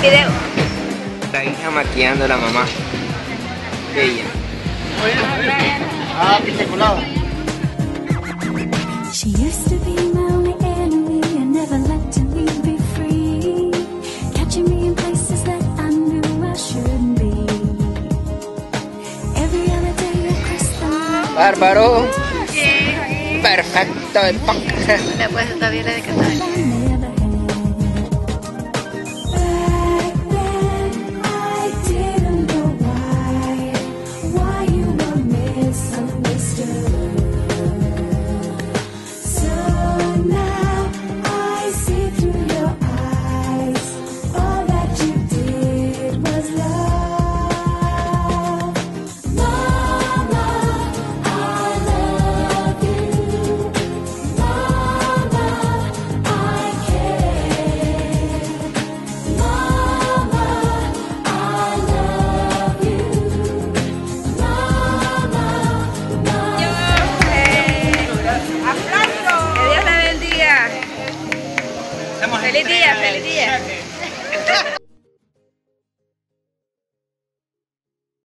video. La hija maquillando a la mamá. Ella. Ah, pizza colada. She used to be my only enemy and never let to leave me free, catching me in places that I knew I shouldn't be. Every other day across the line. Bárbaro. Perfecto el punk. Después todavía le de cantar. ¡Feliz día! ¡Feliz día!